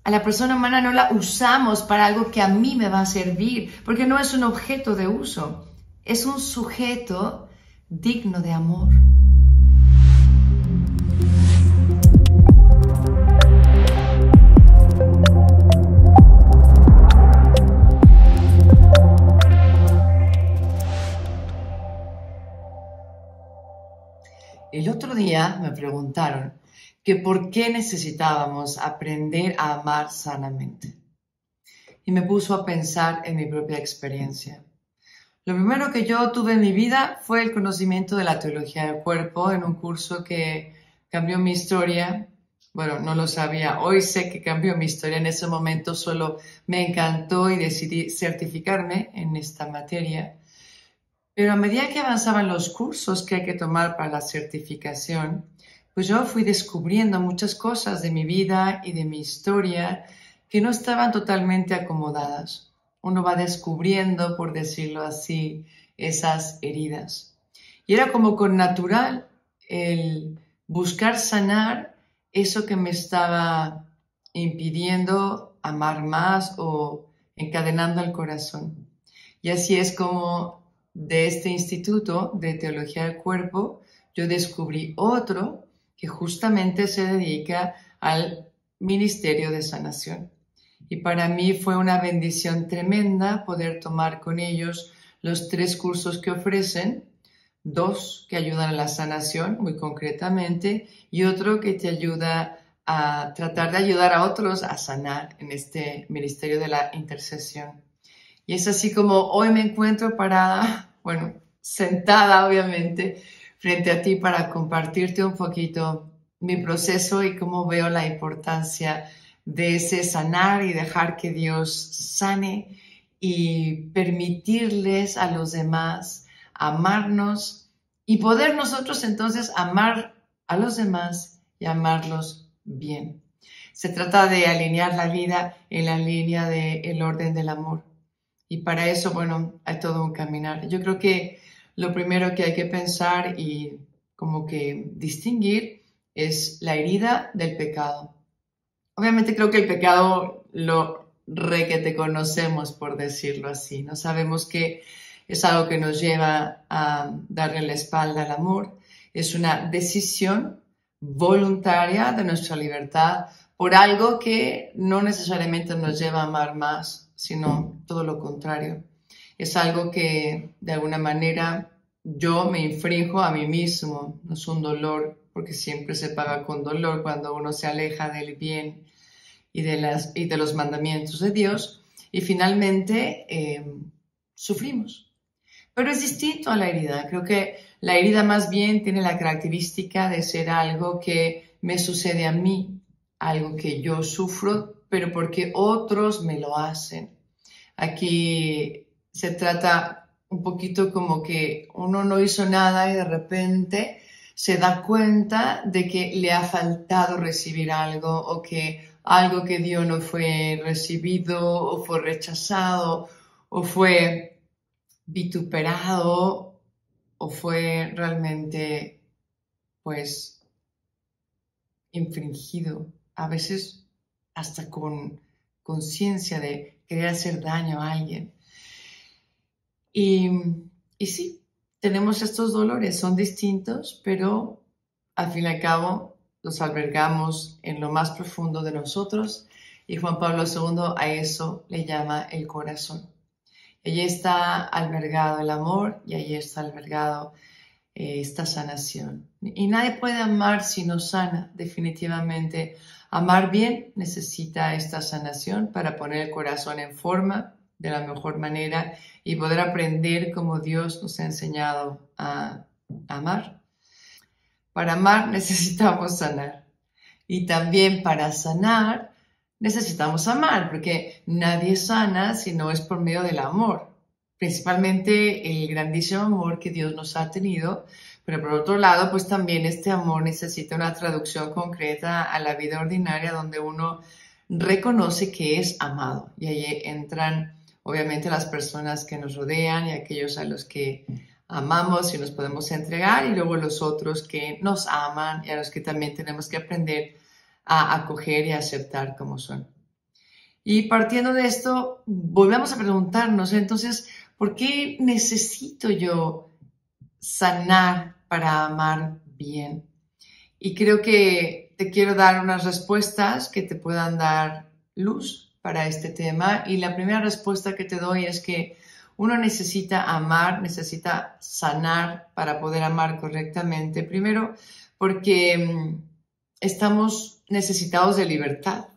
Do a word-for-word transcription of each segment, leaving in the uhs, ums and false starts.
a la persona humana no la usamos para algo que a mí me va a servir, porque no es un objeto de uso, es un sujeto digno de amor. El otro día me preguntaron que por qué necesitábamos aprender a amar sanamente. Y me puso a pensar en mi propia experiencia. Lo primero que yo tuve en mi vida fue el conocimiento de la teología del cuerpo en un curso que cambió mi historia. Bueno, no lo sabía. Hoy sé que cambió mi historia. En ese momento solo me encantó y decidí certificarme en esta materia. Pero a medida que avanzaban los cursos que hay que tomar para la certificación, pues yo fui descubriendo muchas cosas de mi vida y de mi historia que no estaban totalmente acomodadas. Uno va descubriendo, por decirlo así, esas heridas. Y era como con natural el buscar sanar eso que me estaba impidiendo amar más o encadenando el corazón. Y así es como de este Instituto de Teología del Cuerpo yo descubrí otro que justamente se dedica al Ministerio de Sanación. Y para mí fue una bendición tremenda poder tomar con ellos los tres cursos que ofrecen, dos que ayudan a la sanación muy concretamente y otro que te ayuda a tratar de ayudar a otros a sanar en este Ministerio de la Intercesión. Y es así como hoy me encuentro parada, bueno, sentada obviamente, frente a ti para compartirte un poquito mi proceso y cómo veo la importancia de ese sanar y dejar que Dios sane y permitirles a los demás amarnos y poder nosotros entonces amar a los demás y amarlos bien. Se trata de alinear la vida en la línea del orden del amor. Y para eso, bueno, hay todo un caminar. Yo creo que lo primero que hay que pensar y como que distinguir es la herida del pecado. Obviamente creo que el pecado lo re que te conocemos, por decirlo así, ¿no? Sabemos que es algo que nos lleva a darle la espalda al amor. Es una decisión voluntaria de nuestra libertad por algo que no necesariamente nos lleva a amar más, sino todo lo contrario. Es algo que de alguna manera yo me infrinjo a mí mismo, no es un dolor, porque siempre se paga con dolor cuando uno se aleja del bien y de, las, y de los mandamientos de Dios, y finalmente eh, sufrimos. Pero es distinto a la herida. Creo que la herida más bien tiene la característica de ser algo que me sucede a mí, algo que yo sufro, pero porque otros me lo hacen. Aquí se trata un poquito como que uno no hizo nada y de repente se da cuenta de que le ha faltado recibir algo o que algo que dio no fue recibido o fue rechazado o fue vituperado o fue realmente pues infringido, a veces hasta con conciencia de querer hacer daño a alguien. Y, y sí, tenemos estos dolores, son distintos, pero al fin y al cabo los albergamos en lo más profundo de nosotros y Juan Pablo segundo a eso le llama el corazón. Allí está albergado el amor y allí está albergado eh, esta sanación. Y nadie puede amar si no sana, definitivamente. Amar bien necesita esta sanación para poner el corazón en forma de la mejor manera y poder aprender como Dios nos ha enseñado a amar. Para amar necesitamos sanar y también para sanar necesitamos amar, porque nadie sana si no es por medio del amor, principalmente el grandísimo amor que Dios nos ha tenido, pero por otro lado, pues también este amor necesita una traducción concreta a la vida ordinaria donde uno reconoce que es amado y ahí entran obviamente las personas que nos rodean y aquellos a los que amamos y nos podemos entregar y luego los otros que nos aman y a los que también tenemos que aprender a acoger y aceptar como son. Y partiendo de esto, volvemos a preguntarnos, entonces, ¿por qué necesito yo sanar para amar bien? Y creo que te quiero dar unas respuestas que te puedan dar luz para este tema. Y la primera respuesta que te doy es que uno necesita amar, necesita sanar para poder amar correctamente. Primero, porque estamos necesitados de libertad.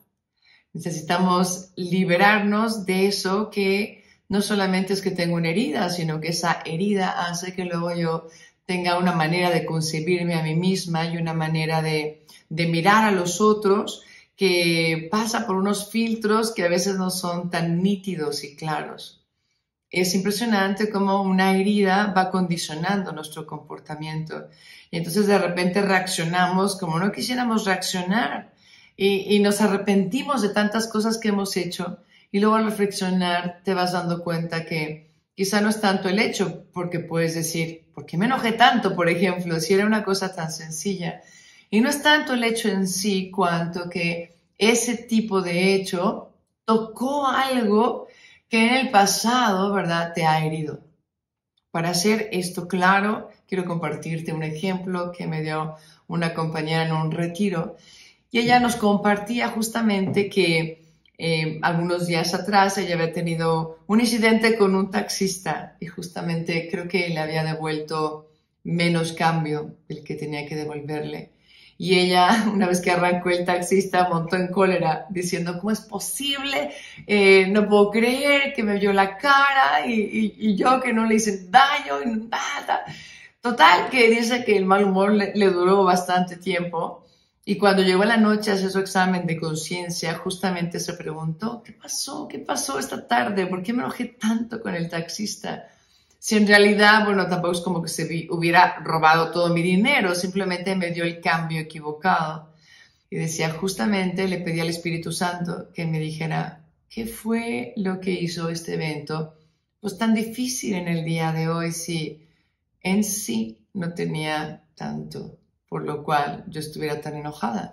Necesitamos liberarnos de eso que no solamente es que tengo una herida, sino que esa herida hace que luego yo tenga una manera de concebirme a mí misma y una manera de, de mirar a los otros que pasa por unos filtros que a veces no son tan nítidos y claros. Es impresionante cómo una herida va condicionando nuestro comportamiento y entonces de repente reaccionamos como no quisiéramos reaccionar. Y, y nos arrepentimos de tantas cosas que hemos hecho y luego al reflexionar te vas dando cuenta que quizá no es tanto el hecho, porque puedes decir, ¿por qué me enojé tanto? Por ejemplo, si era una cosa tan sencilla. Y no es tanto el hecho en sí, cuanto que ese tipo de hecho tocó algo que en el pasado, ¿verdad?, te ha herido. Para hacer esto claro, quiero compartirte un ejemplo que me dio una compañera en un retiro. Y ella nos compartía justamente que eh, algunos días atrás ella había tenido un incidente con un taxista y justamente creo que le había devuelto menos cambio del que tenía que devolverle. Y ella, una vez que arrancó el taxista, montó en cólera diciendo, ¿cómo es posible? Eh, no puedo creer que me vio la cara y, y, y yo que no le hice daño y nada. Total, que dice que el mal humor le, le duró bastante tiempo. Y cuando llegó la noche a hacer su examen de conciencia, justamente se preguntó, ¿qué pasó? ¿Qué pasó esta tarde? ¿Por qué me enojé tanto con el taxista? Si en realidad, bueno, tampoco es como que se vi, hubiera robado todo mi dinero, simplemente me dio el cambio equivocado. Y decía, justamente le pedí al Espíritu Santo que me dijera, ¿qué fue lo que hizo este evento pues tan difícil en el día de hoy si en sí no tenía tanto por lo cual yo estuviera tan enojada?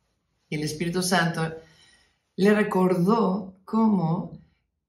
Y el Espíritu Santo le recordó cómo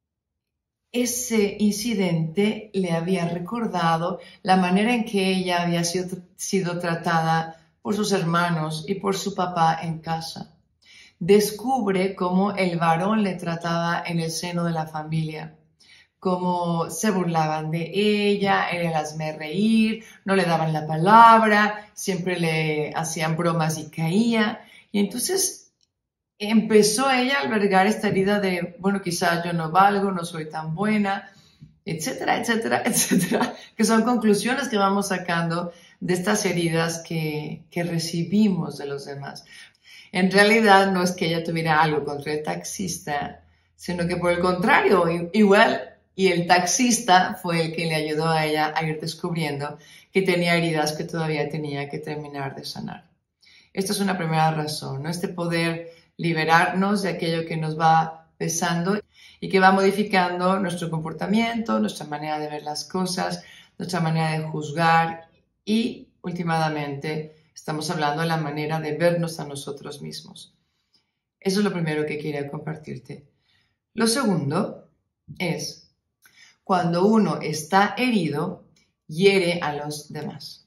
ese incidente le había recordado la manera en que ella había sido, sido tratada por sus hermanos y por su papá en casa. Descubre cómo el varón le trataba en el seno de la familia, cómo se burlaban de ella, él las hazme reír, no le daban la palabra, siempre le hacían bromas y caía. Y entonces empezó ella a albergar esta herida de, bueno, quizás yo no valgo, no soy tan buena, etcétera, etcétera, etcétera, que son conclusiones que vamos sacando de estas heridas que, que recibimos de los demás. En realidad no es que ella tuviera algo contra el taxista, sino que por el contrario, igual, y el taxista fue el que le ayudó a ella a ir descubriendo que tenía heridas que todavía tenía que terminar de sanar. Esta es una primera razón, ¿no? Este poder liberarnos de aquello que nos va pesando y que va modificando nuestro comportamiento, nuestra manera de ver las cosas, nuestra manera de juzgar y, últimamente, estamos hablando de la manera de vernos a nosotros mismos. Eso es lo primero que quería compartirte. Lo segundo es, cuando uno está herido, hiere a los demás.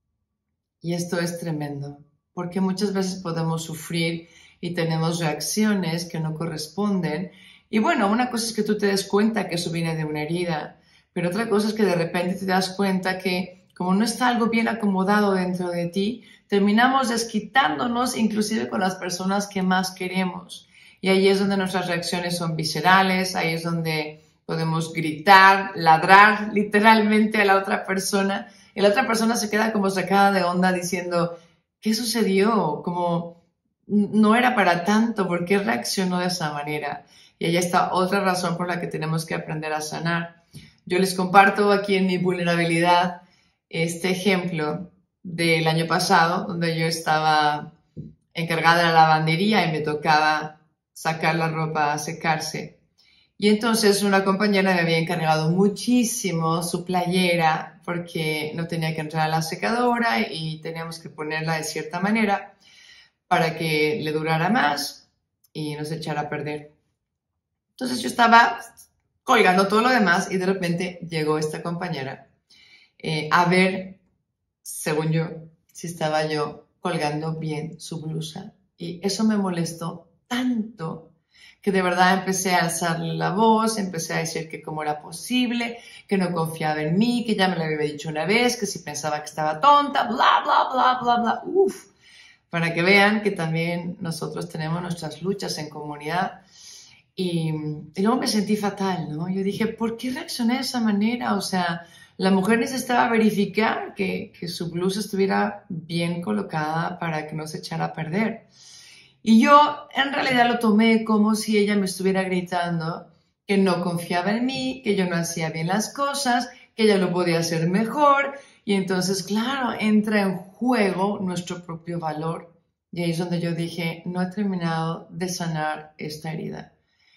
Y esto es tremendo, porque muchas veces podemos sufrir y tenemos reacciones que no corresponden. Y bueno, una cosa es que tú te des cuenta que eso viene de una herida, pero otra cosa es que de repente te das cuenta que como no está algo bien acomodado dentro de ti, terminamos desquitándonos inclusive con las personas que más queremos. Y ahí es donde nuestras reacciones son viscerales, ahí es donde podemos gritar, ladrar literalmente a la otra persona y la otra persona se queda como sacada de onda diciendo, ¿qué sucedió? Como no era para tanto, ¿por qué reaccionó de esa manera? Y ahí está otra razón por la que tenemos que aprender a sanar. Yo les comparto aquí en mi vulnerabilidad este ejemplo del año pasado, donde yo estaba encargada de la lavandería y me tocaba sacar la ropa a secarse. Y entonces una compañera me había encargado muchísimo su playera porque no tenía que entrar a la secadora y teníamos que ponerla de cierta manera para que le durara más y no se echara a perder. Entonces yo estaba colgando todo lo demás y de repente llegó esta compañera eh, a ver, según yo, si estaba yo colgando bien su blusa. Y eso me molestó tanto que de verdad empecé a alzarle la voz, empecé a decir que cómo era posible, que no confiaba en mí, que ya me lo había dicho una vez, que si pensaba que estaba tonta, bla, bla, bla, bla, bla. Uf, para que vean que también nosotros tenemos nuestras luchas en comunidad. Y, y luego me sentí fatal, ¿no? Yo dije, ¿por qué reaccioné de esa manera? O sea, la mujer necesitaba verificar que, que su blusa estuviera bien colocada para que no se echara a perder. Y yo en realidad lo tomé como si ella me estuviera gritando que no confiaba en mí, que yo no hacía bien las cosas, que ella lo podía hacer mejor. Y entonces, claro, entra en juego nuestro propio valor. Y ahí es donde yo dije, no he terminado de sanar esta herida.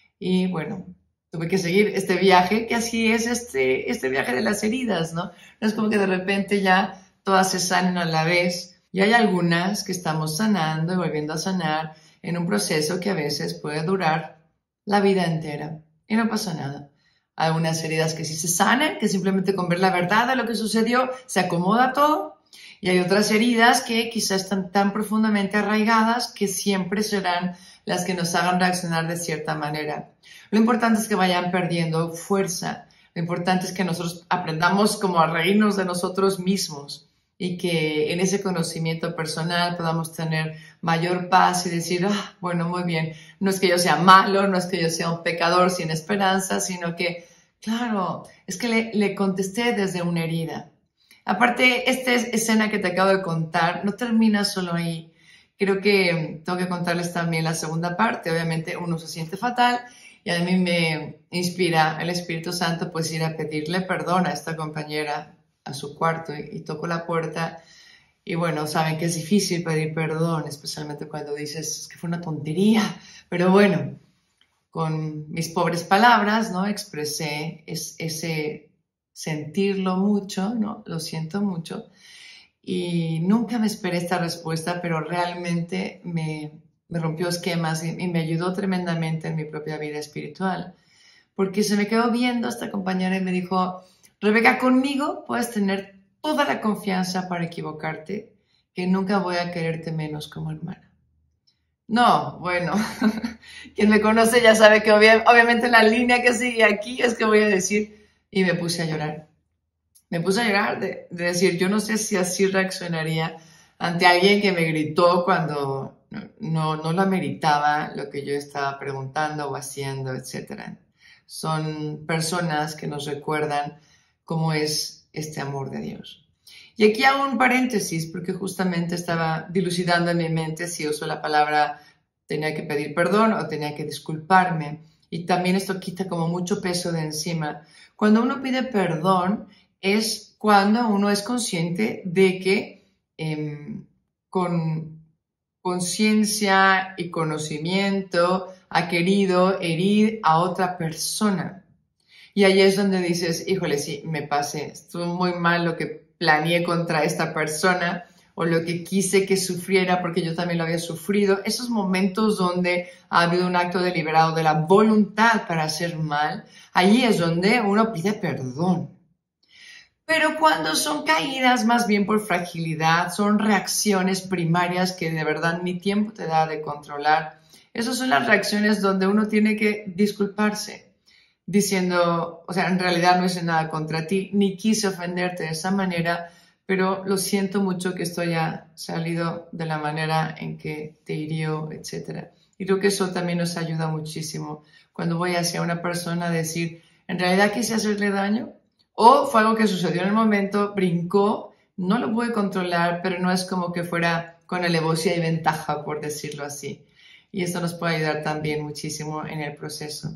Y bueno, tuve que seguir este viaje, que así es este, este viaje de las heridas, ¿no? No es como que de repente ya todas se sanen a la vez. Y hay algunas que estamos sanando y volviendo a sanar en un proceso que a veces puede durar la vida entera. Y no pasa nada. Hay unas heridas que sí se sanan, que simplemente con ver la verdad de lo que sucedió se acomoda todo. Y hay otras heridas que quizás están tan profundamente arraigadas que siempre serán las que nos hagan reaccionar de cierta manera. Lo importante es que vayan perdiendo fuerza. Lo importante es que nosotros aprendamos como a reírnos de nosotros mismos y que en ese conocimiento personal podamos tener mayor paz y decir, ah, bueno, muy bien, no es que yo sea malo, no es que yo sea un pecador sin esperanza, sino que, claro, es que le, le contesté desde una herida. Aparte, esta escena que te acabo de contar no termina solo ahí. Creo que tengo que contarles también la segunda parte. Obviamente uno se siente fatal y a mí me inspira el Espíritu Santo pues ir a pedirle perdón a esta compañera a su cuarto y, y toco la puerta y bueno, saben que es difícil pedir perdón, especialmente cuando dices es que fue una tontería, pero bueno, con mis pobres palabras, ¿no? Expresé es, ese sentirlo mucho, ¿no? Lo siento mucho y nunca me esperé esta respuesta, pero realmente me, me rompió esquemas y, y me ayudó tremendamente en mi propia vida espiritual, porque se me quedó viendo esta compañera y me dijo, Rebeca, conmigo puedes tener toda la confianza para equivocarte, que nunca voy a quererte menos como hermana. No, bueno, quien me conoce ya sabe que obvia, obviamente la línea que sigue aquí es que voy a decir, y me puse a llorar. Me puse a llorar de, de decir, yo no sé si así reaccionaría ante alguien que me gritó cuando no, no, no lo ameritaba lo que yo estaba preguntando o haciendo, etcétera. Son personas que nos recuerdan cómo es este amor de Dios. Y aquí hago un paréntesis porque justamente estaba dilucidando en mi mente si uso la palabra tenía que pedir perdón o tenía que disculparme. Y también esto quita como mucho peso de encima. Cuando uno pide perdón es cuando uno es consciente de que eh, con conciencia y conocimiento ha querido herir a otra persona. Y ahí es donde dices, híjole, sí, me pasé, estuvo muy mal lo que planeé contra esta persona o lo que quise que sufriera porque yo también lo había sufrido. Esos momentos donde ha habido un acto deliberado de la voluntad para hacer mal, ahí es donde uno pide perdón. Pero cuando son caídas más bien por fragilidad, son reacciones primarias que de verdad ni tiempo te da de controlar. Esas son las reacciones donde uno tiene que disculparse, diciendo, o sea, en realidad no hice nada contra ti, ni quise ofenderte de esa manera, pero lo siento mucho que esto haya salido de la manera en que te hirió, etcétera. Y creo que eso también nos ayuda muchísimo. Cuando voy hacia una persona a decir, ¿en realidad quise hacerle daño? O fue algo que sucedió en el momento, brincó, no lo pude controlar, pero no es como que fuera con alevosía y ventaja, por decirlo así. Y esto nos puede ayudar también muchísimo en el proceso.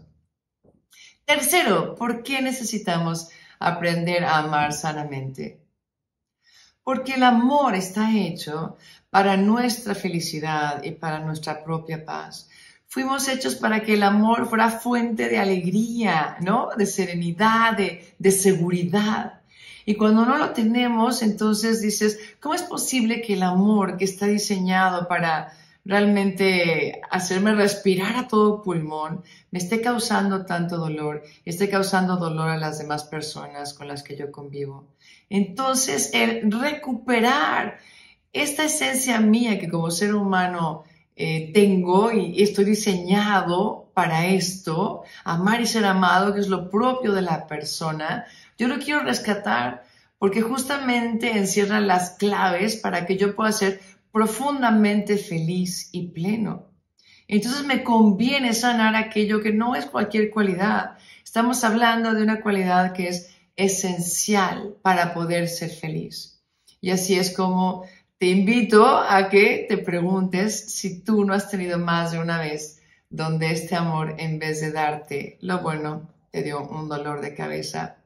Tercero, ¿por qué necesitamos aprender a amar sanamente? Porque el amor está hecho para nuestra felicidad y para nuestra propia paz. Fuimos hechos para que el amor fuera fuente de alegría, ¿no? De serenidad, de, de seguridad. Y cuando no lo tenemos, entonces dices, ¿cómo es posible que el amor que está diseñado para realmente hacerme respirar a todo pulmón, me esté causando tanto dolor, esté causando dolor a las demás personas con las que yo convivo. Entonces, el recuperar esta esencia mía que como ser humano eh, tengo y estoy diseñado para esto, amar y ser amado, que es lo propio de la persona, yo lo quiero rescatar porque justamente encierra las claves para que yo pueda ser profundamente feliz y pleno. Entonces me conviene sanar aquello que no es cualquier cualidad. Estamos hablando de una cualidad que es esencial para poder ser feliz. Y así es como te invito a que te preguntes si tú no has tenido más de una vez donde este amor, en vez de darte lo bueno, te dio un dolor de cabeza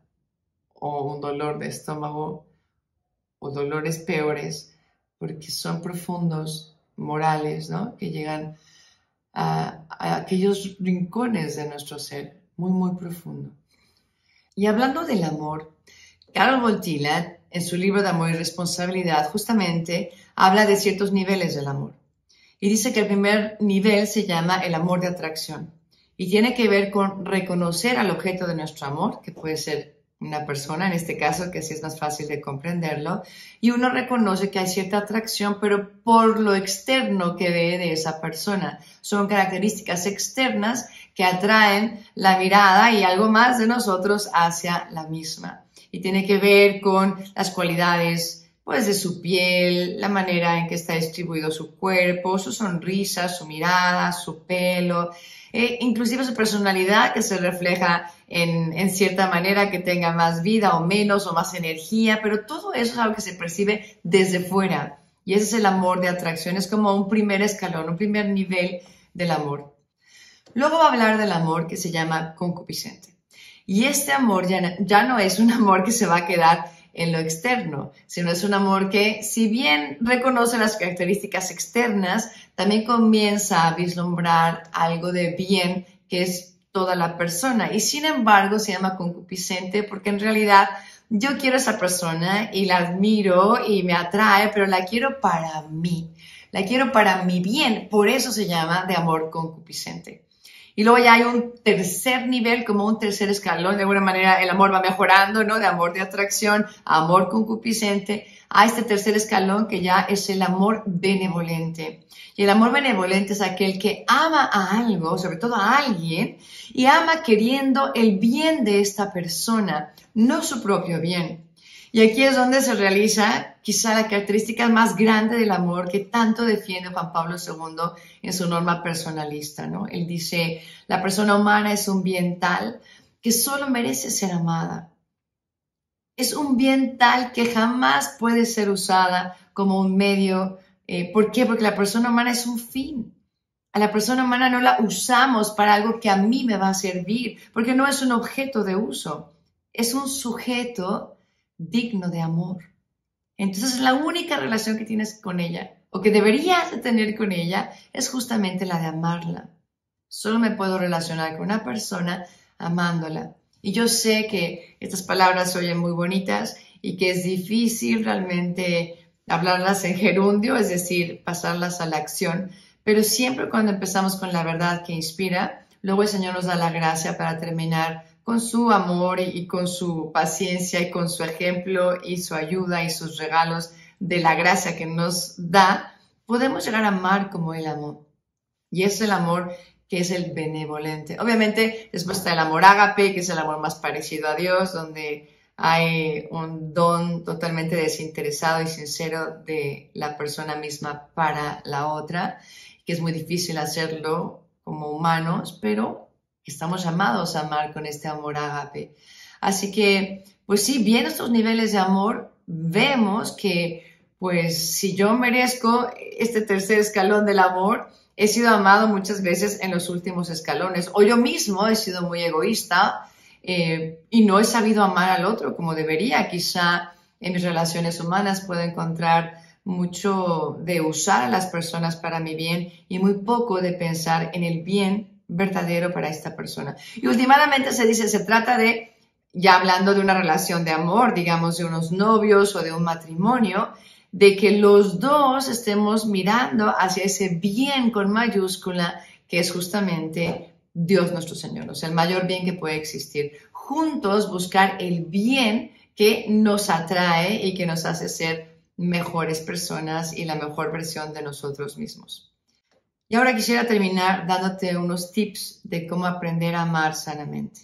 o un dolor de estómago o dolores peores, porque son profundos, morales, ¿no? Que llegan a, a aquellos rincones de nuestro ser, muy, muy profundo. Y hablando del amor, Carol Voltila, en su libro de Amor y Responsabilidad, justamente habla de ciertos niveles del amor. Y dice que el primer nivel se llama el amor de atracción y tiene que ver con reconocer al objeto de nuestro amor, que puede ser una persona, en este caso, que así es más fácil de comprenderlo, y uno reconoce que hay cierta atracción, pero por lo externo que ve de esa persona. Son características externas que atraen la mirada y algo más de nosotros hacia la misma. Y tiene que ver con las cualidades pues, de su piel, la manera en que está distribuido su cuerpo, su sonrisa, su mirada, su pelo, eh, inclusive su personalidad que se refleja en, en cierta manera que tenga más vida o menos o más energía, pero todo eso es algo que se percibe desde fuera y ese es el amor de atracción, es como un primer escalón, un primer nivel del amor. Luego va a hablar del amor que se llama concupiscente y este amor ya, ya no es un amor que se va a quedar en lo externo, sino es un amor que, si bien reconoce las características externas, también comienza a vislumbrar algo de bien que es toda la persona y sin embargo se llama concupiscente porque en realidad yo quiero a esa persona y la admiro y me atrae, pero la quiero para mí, la quiero para mi bien, por eso se llama de amor concupiscente. Y luego ya hay un tercer nivel, como un tercer escalón, de alguna manera el amor va mejorando, ¿no? De amor de atracción a amor concupiscente, a este tercer escalón que ya es el amor benevolente. Y el amor benevolente es aquel que ama a algo, sobre todo a alguien, y ama queriendo el bien de esta persona, no su propio bien. Y aquí es donde se realiza quizá la característica más grande del amor que tanto defiende Juan Pablo segundo en su norma personalista, ¿no? Él dice, la persona humana es un bien tal que solo merece ser amada. Es un bien tal que jamás puede ser usada como un medio. Eh, ¿Por qué? Porque la persona humana es un fin. A la persona humana no la usamos para algo que a mí me va a servir, porque no es un objeto de uso. Es un sujeto digno de amor. Entonces la única relación que tienes con ella o que deberías de tener con ella es justamente la de amarla. Solo me puedo relacionar con una persona amándola. Y yo sé que estas palabras se oyen muy bonitas y que es difícil realmente hablarlas en gerundio, es decir, pasarlas a la acción, pero siempre cuando empezamos con la verdad que inspira, luego el Señor nos da la gracia para terminar con su amor y con su paciencia y con su ejemplo y su ayuda y sus regalos de la gracia que nos da, podemos llegar a amar como Él amó. Y es el amor que es el benevolente. Obviamente, después está el amor ágape, que es el amor más parecido a Dios, donde hay un don totalmente desinteresado y sincero de la persona misma para la otra, que es muy difícil hacerlo como humanos, pero estamos llamados a amar con este amor ágape. Así que, pues sí, viendo estos niveles de amor, vemos que, pues, si yo merezco este tercer escalón del amor, he sido amado muchas veces en los últimos escalones. O yo mismo he sido muy egoísta eh, y no he sabido amar al otro como debería. Quizá en mis relaciones humanas puedo encontrar mucho de usar a las personas para mi bien y muy poco de pensar en el bien verdadero para esta persona. Y últimamente se dice, se trata de, ya hablando de una relación de amor, digamos de unos novios o de un matrimonio, de que los dos estemos mirando hacia ese bien con mayúscula, que es justamente Dios nuestro Señor, o sea, el mayor bien que puede existir. Juntos buscar el bien que nos atrae y que nos hace ser mejores personas y la mejor versión de nosotros mismos. Y ahora quisiera terminar dándote unos tips de cómo aprender a amar sanamente.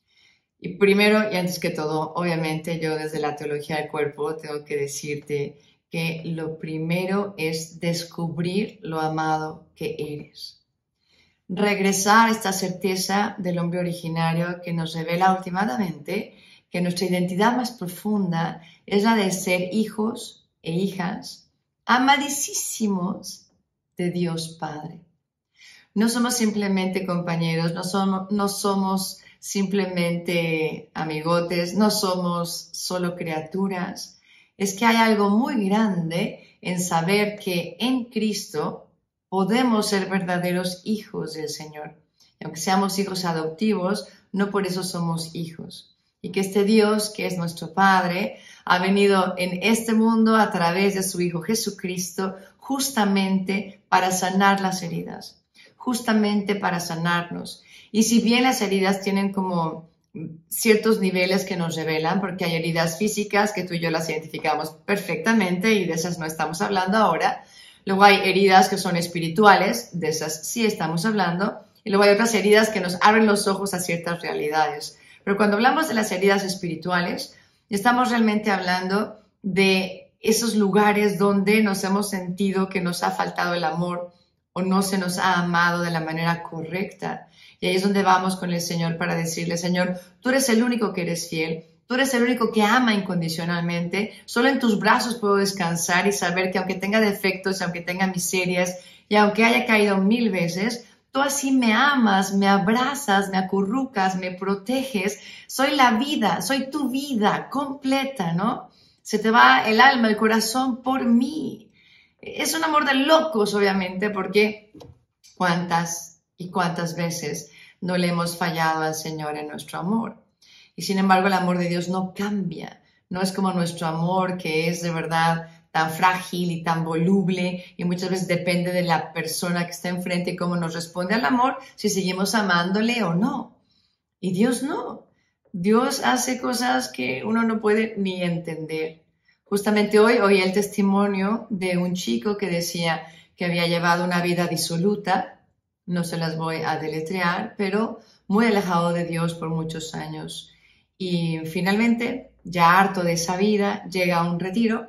Y primero y antes que todo, obviamente yo desde la teología del cuerpo tengo que decirte que lo primero es descubrir lo amado que eres. Regresar a esta certeza del hombre originario que nos revela últimamente que nuestra identidad más profunda es la de ser hijos e hijas amadísimos de Dios Padre. No somos simplemente compañeros, no somos, no somos simplemente amigotes, no somos solo criaturas. Es que hay algo muy grande en saber que en Cristo podemos ser verdaderos hijos del Señor. Y aunque seamos hijos adoptivos, no por eso somos hijos. Y que este Dios, que es nuestro Padre, ha venido en este mundo a través de su Hijo Jesucristo justamente para sanar las heridas, justamente para sanarnos. Y si bien las heridas tienen como ciertos niveles que nos revelan, porque hay heridas físicas que tú y yo las identificamos perfectamente y de esas no estamos hablando ahora. Luego hay heridas que son espirituales, de esas sí estamos hablando. Y luego hay otras heridas que nos abren los ojos a ciertas realidades. Pero cuando hablamos de las heridas espirituales, estamos realmente hablando de esos lugares donde nos hemos sentido que nos ha faltado el amor o no se nos ha amado de la manera correcta. Y ahí es donde vamos con el Señor para decirle, Señor, tú eres el único que eres fiel, tú eres el único que ama incondicionalmente, solo en tus brazos puedo descansar y saber que aunque tenga defectos, aunque tenga miserias y aunque haya caído mil veces, tú así me amas, me abrazas, me acurrucas, me proteges. Soy la vida, soy tu vida completa, ¿no? Se te va el alma, el corazón por mí. Es un amor de locos, obviamente, porque cuántas y cuántas veces no le hemos fallado al Señor en nuestro amor. Y sin embargo, el amor de Dios no cambia. No es como nuestro amor, que es de verdad tan frágil y tan voluble y muchas veces depende de la persona que está enfrente y cómo nos responde al amor, si seguimos amándole o no. Y Dios no. Dios hace cosas que uno no puede ni entender. Justamente hoy oí el testimonio de un chico que decía que había llevado una vida disoluta, no se las voy a deletrear, pero muy alejado de Dios por muchos años. Y finalmente, ya harto de esa vida, llega a un retiro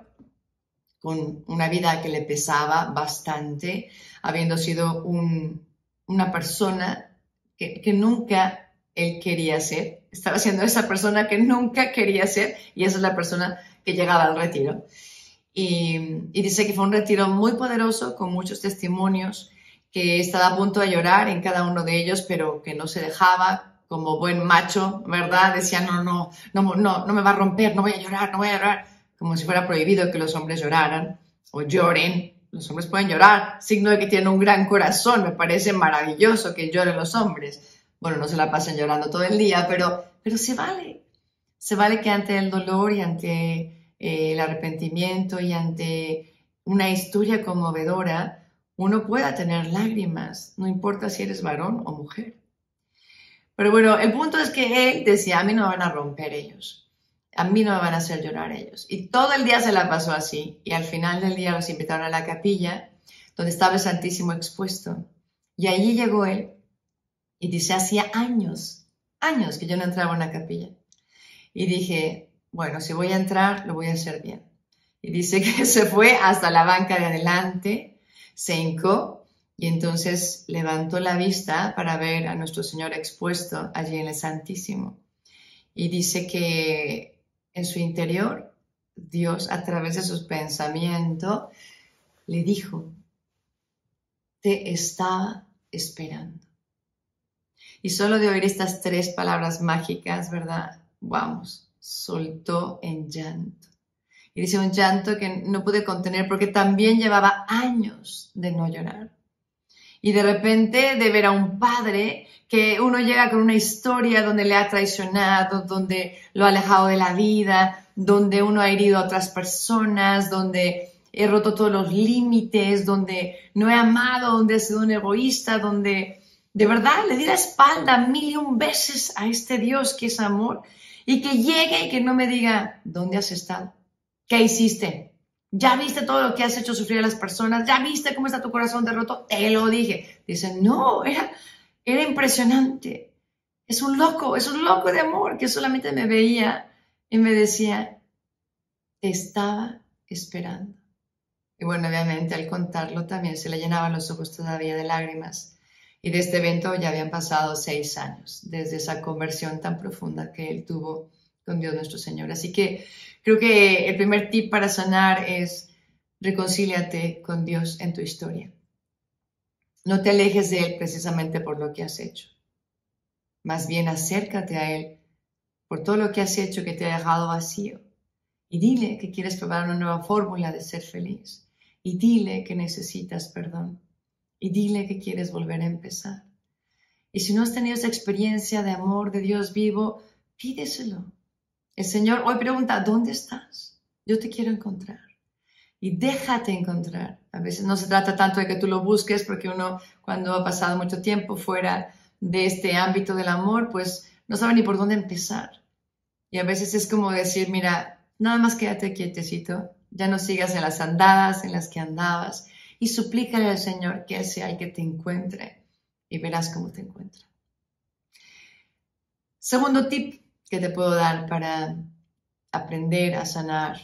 con una vida que le pesaba bastante, habiendo sido un, una persona que, que nunca él quería ser. Estaba siendo esa persona que nunca quería ser y esa es la persona que llegaba al retiro. Y, y dice que fue un retiro muy poderoso, con muchos testimonios, que estaba a punto de llorar en cada uno de ellos, pero que no se dejaba, como buen macho, ¿verdad? Decía, no, no, no, no, no me va a romper, no voy a llorar, no voy a llorar. Como si fuera prohibido que los hombres lloraran o lloren. Los hombres pueden llorar, signo de que tienen un gran corazón. Me parece maravilloso que lloren los hombres. Bueno, no se la pasen llorando todo el día, pero, pero se vale. Se vale que ante el dolor y ante eh, el arrepentimiento y ante una historia conmovedora, uno pueda tener lágrimas, no importa si eres varón o mujer. Pero bueno, el punto es que él decía, a mí no me van a romper ellos. A mí no me van a hacer llorar ellos. Y todo el día se la pasó así. Y al final del día los invitaron a la capilla, donde estaba el Santísimo expuesto. Y allí llegó él. Y dice, hacía años, años que yo no entraba a una capilla. Y dije, bueno, si voy a entrar, lo voy a hacer bien. Y dice que se fue hasta la banca de adelante, se hincó y entonces levantó la vista para ver a nuestro Señor expuesto allí en el Santísimo. Y dice que en su interior, Dios, a través de sus pensamientos, le dijo, te estaba esperando. Y solo de oír estas tres palabras mágicas, ¿verdad? Vamos, soltó en llanto. Y dice un llanto que no pude contener porque también llevaba años de no llorar. Y de repente de ver a un padre que uno llega con una historia donde le ha traicionado, donde lo ha alejado de la vida, donde uno ha herido a otras personas, donde he roto todos los límites, donde no he amado, donde he sido un egoísta, donde de verdad le di la espalda mil y un veces a este Dios que es amor, y que llegue y que no me diga, ¿dónde has estado? ¿Qué hiciste? ¿Ya viste todo lo que has hecho sufrir a las personas? ¿Ya viste cómo está tu corazón derroto? Te lo dije. Dice, no, era, era impresionante. Es un loco, es un loco de amor que solamente me veía y me decía, te estaba esperando. Y bueno, obviamente al contarlo también se le llenaban los ojos todavía de lágrimas. Y de este evento ya habían pasado seis años, desde esa conversión tan profunda que él tuvo con Dios nuestro Señor. Así que creo que el primer tip para sanar es reconcíliate con Dios en tu historia. No te alejes de Él precisamente por lo que has hecho. Más bien acércate a Él por todo lo que has hecho que te ha dejado vacío. Y dile que quieres probar una nueva fórmula de ser feliz. Y dile que necesitas perdón. Y dile que quieres volver a empezar. Y si no has tenido esa experiencia de amor de Dios vivo, pídeselo. El Señor hoy pregunta, ¿dónde estás? Yo te quiero encontrar. Y déjate encontrar. A veces no se trata tanto de que tú lo busques, porque uno cuando ha pasado mucho tiempo fuera de este ámbito del amor, pues no sabe ni por dónde empezar. Y a veces es como decir, mira, nada más quédate quietecito, ya no sigas en las andadas en las que andabas, y suplícale al Señor que Él sea el que te encuentre y verás cómo te encuentra. Segundo tip que te puedo dar para aprender a sanar.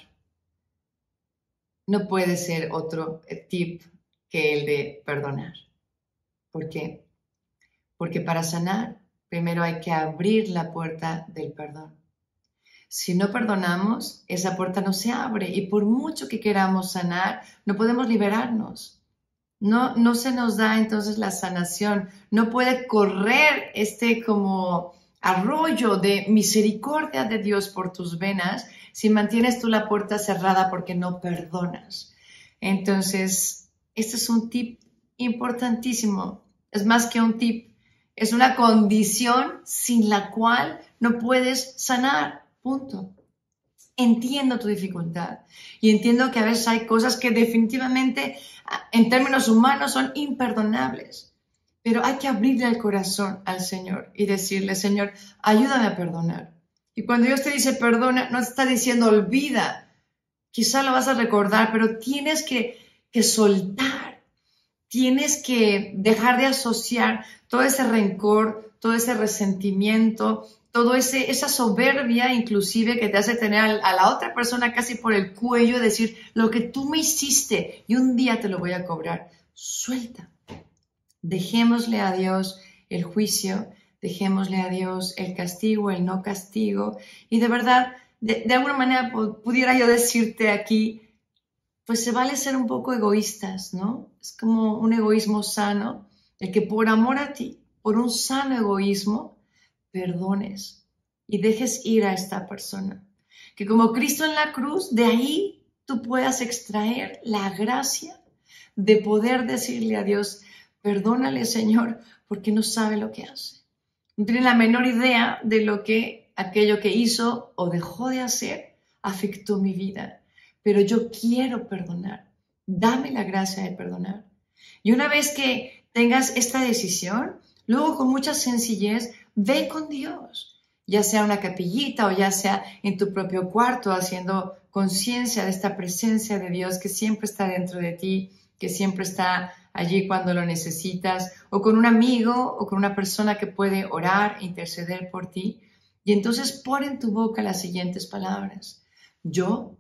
No puede ser otro tip que el de perdonar. ¿Por qué? Porque para sanar, primero hay que abrir la puerta del perdón. Si no perdonamos, esa puerta no se abre y por mucho que queramos sanar, no podemos liberarnos. No, no se nos da entonces la sanación. No puede correr este como arroyo de misericordia de Dios por tus venas si mantienes tú la puerta cerrada porque no perdonas. Entonces, este es un tip importantísimo. Es más que un tip, es una condición sin la cual no puedes sanar. Punto. Entiendo tu dificultad y entiendo que a veces hay cosas que definitivamente en términos humanos son imperdonables, pero hay que abrirle el corazón al Señor y decirle, Señor, ayúdame a perdonar. Y cuando Dios te dice perdona, no te está diciendo olvida, quizá lo vas a recordar, pero tienes que, que soltar, tienes que dejar de asociar todo ese rencor, todo ese resentimiento, todo ese esa soberbia inclusive que te hace tener a la otra persona casi por el cuello, decir lo que tú me hiciste y un día te lo voy a cobrar. Suelta. Dejémosle a Dios el juicio, dejémosle a Dios el castigo, el no castigo. Y de verdad, de, de alguna manera pudiera yo decirte aquí, pues se vale ser un poco egoístas, ¿no? Es como un egoísmo sano, el que por amor a ti, por un sano egoísmo, perdones y dejes ir a esta persona. Que como Cristo en la cruz, de ahí tú puedas extraer la gracia de poder decirle a Dios, perdónale, Señor, porque no sabe lo que hace. No tiene la menor idea de lo que aquello que hizo o dejó de hacer afectó mi vida. Pero yo quiero perdonar. Dame la gracia de perdonar. Y una vez que tengas esta decisión, luego con mucha sencillez, ve con Dios, ya sea una capillita o ya sea en tu propio cuarto, haciendo conciencia de esta presencia de Dios que siempre está dentro de ti, que siempre está allí cuando lo necesitas, o con un amigo o con una persona que puede orar, interceder por ti. Y entonces pon en tu boca las siguientes palabras. Yo,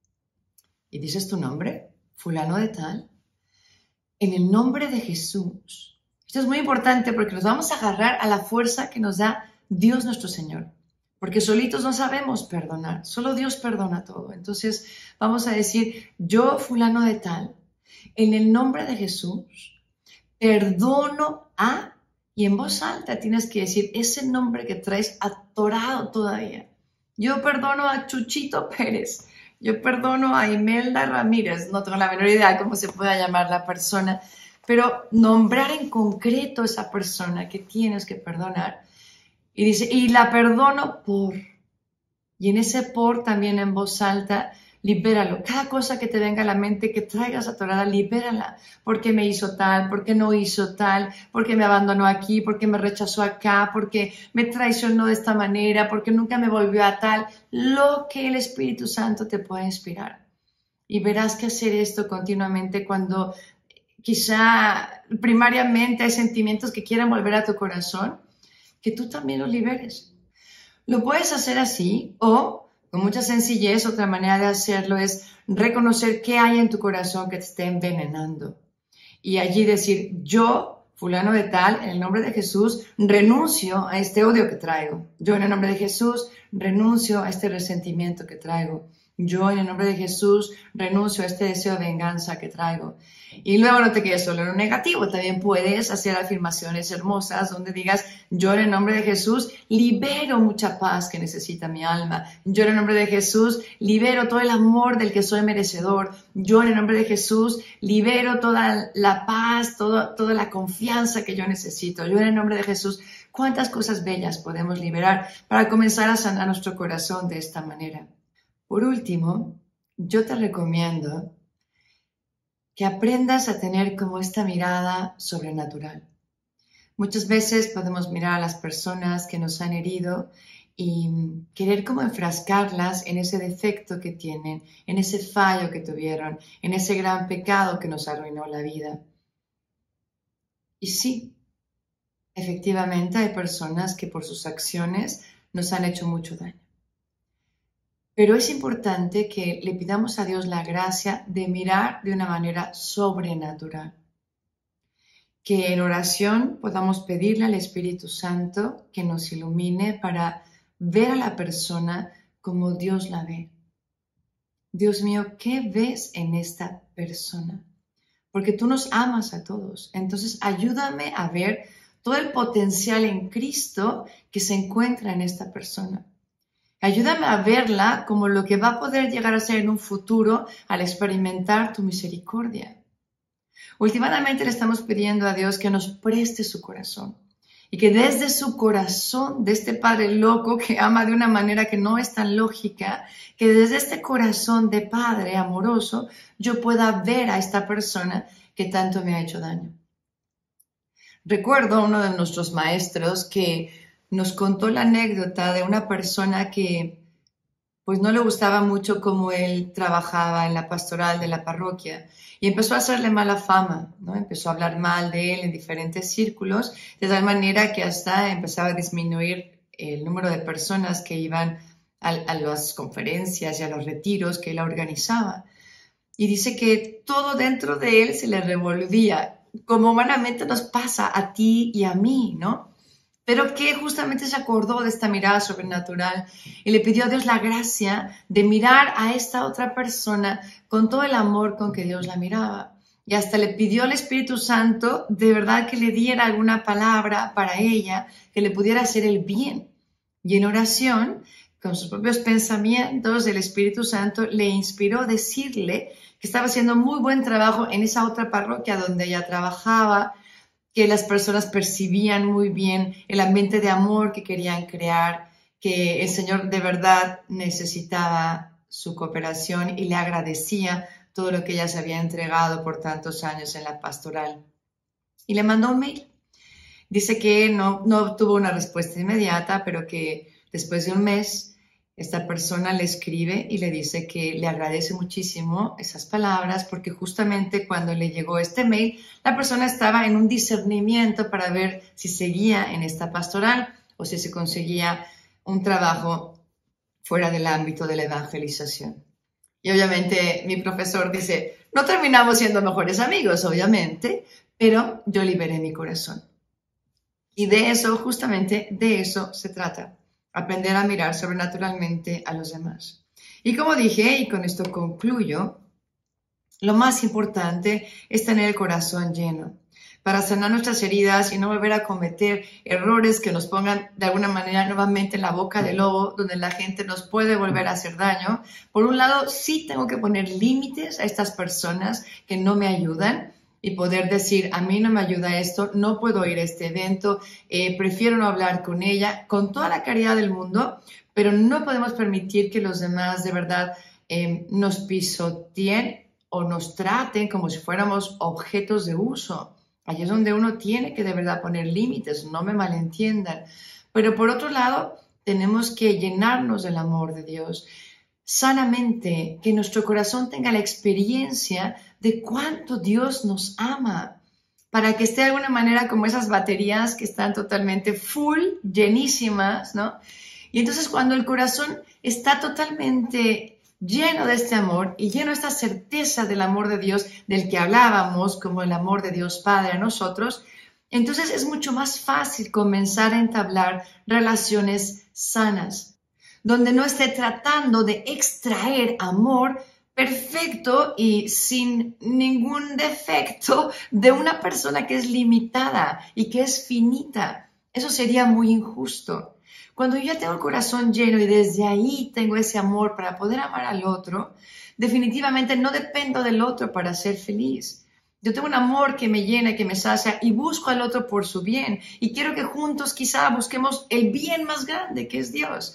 y dices tu nombre, fulano de tal, en el nombre de Jesús. Esto es muy importante porque nos vamos a agarrar a la fuerza que nos da Dios nuestro Señor. Porque solitos no sabemos perdonar, solo Dios perdona todo. Entonces vamos a decir, yo fulano de tal, en el nombre de Jesús, perdono a, y en voz alta tienes que decir ese nombre que traes atorado todavía. Yo perdono a Chuchito Pérez, yo perdono a Imelda Ramírez, no tengo la menor idea cómo se pueda llamar la persona, pero nombrar en concreto a esa persona que tienes que perdonar. Y dice, y la perdono por. Y en ese por también en voz alta libéralo. Cada cosa que te venga a la mente, que traigas atorada, libérala. ¿Por qué me hizo tal? ¿Por qué no hizo tal? ¿Por qué me abandonó aquí? ¿Por qué me rechazó acá? ¿Por qué me traicionó de esta manera? ¿Por qué nunca me volvió a tal? Lo que el Espíritu Santo te puede inspirar. Y verás que hacer esto continuamente cuando quizá primariamente hay sentimientos que quieran volver a tu corazón, que tú también los liberes. Lo puedes hacer así o con mucha sencillez. Otra manera de hacerlo es reconocer qué hay en tu corazón que te esté envenenando y allí decir: yo, fulano de tal, en el nombre de Jesús, renuncio a este odio que traigo. Yo, en el nombre de Jesús, renuncio a este resentimiento que traigo. Yo, en el nombre de Jesús, renuncio a este deseo de venganza que traigo. Y luego no te quedes solo en lo negativo. También puedes hacer afirmaciones hermosas donde digas: yo, en el nombre de Jesús, libero mucha paz que necesita mi alma. Yo, en el nombre de Jesús, libero todo el amor del que soy merecedor. Yo, en el nombre de Jesús, libero toda la paz, todo, toda la confianza que yo necesito. Yo, en el nombre de Jesús. ¿Cuántas cosas bellas podemos liberar para comenzar a sanar nuestro corazón de esta manera? Por último, yo te recomiendo que aprendas a tener como esta mirada sobrenatural. Muchas veces podemos mirar a las personas que nos han herido y querer como enfrascarlas en ese defecto que tienen, en ese fallo que tuvieron, en ese gran pecado que nos arruinó la vida. Y sí, efectivamente hay personas que por sus acciones nos han hecho mucho daño. Pero es importante que le pidamos a Dios la gracia de mirar de una manera sobrenatural. Que en oración podamos pedirle al Espíritu Santo que nos ilumine para ver a la persona como Dios la ve. Dios mío, ¿qué ves en esta persona? Porque tú nos amas a todos. Entonces ayúdame a ver todo el potencial en Cristo que se encuentra en esta persona. Ayúdame a verla como lo que va a poder llegar a ser en un futuro al experimentar tu misericordia. Últimamente le estamos pidiendo a Dios que nos preste su corazón y que desde su corazón, de este Padre loco que ama de una manera que no es tan lógica, que desde este corazón de Padre amoroso yo pueda ver a esta persona que tanto me ha hecho daño. Recuerdo a uno de nuestros maestros que nos contó la anécdota de una persona que pues no le gustaba mucho cómo él trabajaba en la pastoral de la parroquia y empezó a hacerle mala fama, ¿no? Empezó a hablar mal de él en diferentes círculos, de tal manera que hasta empezaba a disminuir el número de personas que iban a, a las conferencias y a los retiros que él organizaba. Y dice que todo dentro de él se le revolvía, como humanamente nos pasa a ti y a mí, ¿no? Pero que justamente se acordó de esta mirada sobrenatural y le pidió a Dios la gracia de mirar a esta otra persona con todo el amor con que Dios la miraba. Y hasta le pidió al Espíritu Santo de verdad que le diera alguna palabra para ella que le pudiera hacer el bien. Y en oración, con sus propios pensamientos, el Espíritu Santo le inspiró a decirle que estaba haciendo muy buen trabajo en esa otra parroquia donde ella trabajaba, que las personas percibían muy bien el ambiente de amor que querían crear, que el Señor de verdad necesitaba su cooperación y le agradecía todo lo que ella se había entregado por tantos años en la pastoral. Y le mandó un mail. Dice que no, no obtuvo una respuesta inmediata, pero que después de un mes esta persona le escribe y le dice que le agradece muchísimo esas palabras porque justamente cuando le llegó este mail, la persona estaba en un discernimiento para ver si seguía en esta pastoral o si se conseguía un trabajo fuera del ámbito de la evangelización. Y obviamente mi profesor dice, no terminamos siendo mejores amigos, obviamente, pero yo liberé mi corazón. Y de eso, justamente de eso se trata. Aprender a mirar sobrenaturalmente a los demás. Y como dije, y con esto concluyo, lo más importante es tener el corazón lleno para sanar nuestras heridas y no volver a cometer errores que nos pongan de alguna manera nuevamente en la boca del lobo, donde la gente nos puede volver a hacer daño. Por un lado, sí tengo que poner límites a estas personas que no me ayudan, y poder decir, a mí no me ayuda esto, no puedo ir a este evento, eh, prefiero no hablar con ella, con toda la caridad del mundo, pero no podemos permitir que los demás de verdad eh, nos pisoteen o nos traten como si fuéramos objetos de uso. Allí es donde uno tiene que de verdad poner límites, no me malentiendan. Pero por otro lado, tenemos que llenarnos del amor de Dios sanamente, que nuestro corazón tenga la experiencia de cuánto Dios nos ama, para que esté de alguna manera como esas baterías que están totalmente full, llenísimas, ¿no? Y entonces cuando el corazón está totalmente lleno de este amor y lleno de esta certeza del amor de Dios del que hablábamos, como el amor de Dios Padre a nosotros, entonces es mucho más fácil comenzar a entablar relaciones sanas, donde no esté tratando de extraer amor perfecto y sin ningún defecto de una persona que es limitada y que es finita. Eso sería muy injusto. Cuando yo ya tengo el corazón lleno y desde ahí tengo ese amor para poder amar al otro, definitivamente no dependo del otro para ser feliz. Yo tengo un amor que me llena, que me sacia y busco al otro por su bien. Y quiero que juntos quizá busquemos el bien más grande que es Dios.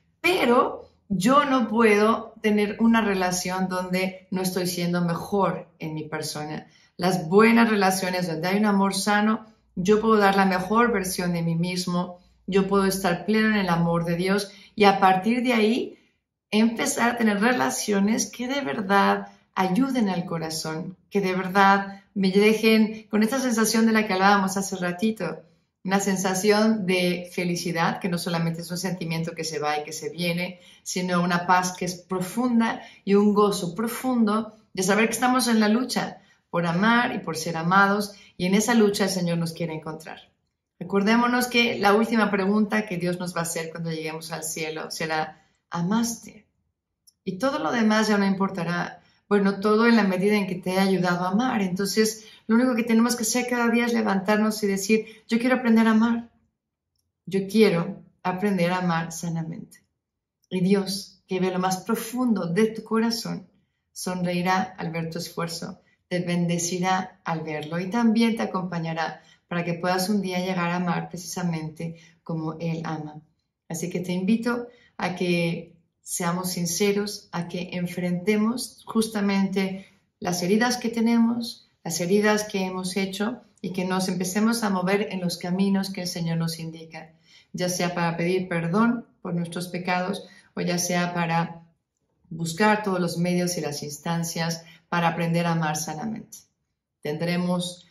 Pero yo no puedo tener una relación donde no estoy siendo mejor en mi persona. Las buenas relaciones donde hay un amor sano, yo puedo dar la mejor versión de mí mismo, yo puedo estar pleno en el amor de Dios y a partir de ahí empezar a tener relaciones que de verdad ayuden al corazón, que de verdad me dejen con esta sensación de la que hablábamos hace ratito, una sensación de felicidad, que no solamente es un sentimiento que se va y que se viene, sino una paz que es profunda y un gozo profundo de saber que estamos en la lucha por amar y por ser amados, y en esa lucha el Señor nos quiere encontrar. Recordémonos que la última pregunta que Dios nos va a hacer cuando lleguemos al cielo será, ¿amaste? Y todo lo demás ya no importará. Bueno, todo en la medida en que te he ayudado a amar. Entonces, lo único que tenemos que hacer cada día es levantarnos y decir, yo quiero aprender a amar. Yo quiero aprender a amar sanamente. Y Dios, que ve lo más profundo de tu corazón, sonreirá al ver tu esfuerzo, te bendecirá al verlo y también te acompañará para que puedas un día llegar a amar precisamente como Él ama. Así que te invito a que seamos sinceros, a que enfrentemos justamente las heridas que tenemos, las heridas que hemos hecho y que nos empecemos a mover en los caminos que el Señor nos indica, ya sea para pedir perdón por nuestros pecados o ya sea para buscar todos los medios y las instancias para aprender a amar sanamente. Tendremos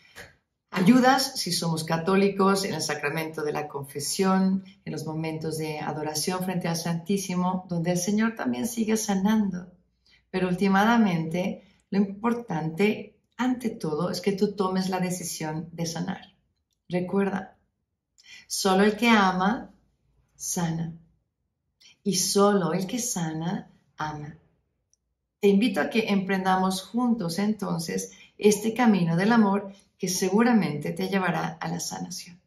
ayudas si somos católicos en el sacramento de la confesión, en los momentos de adoración frente al Santísimo, donde el Señor también sigue sanando. Pero últimamente lo importante, ante todo, es que tú tomes la decisión de sanar. Recuerda, solo el que ama, sana. Y solo el que sana, ama. Te invito a que emprendamos juntos entonces este camino del amor que seguramente te llevará a la sanación.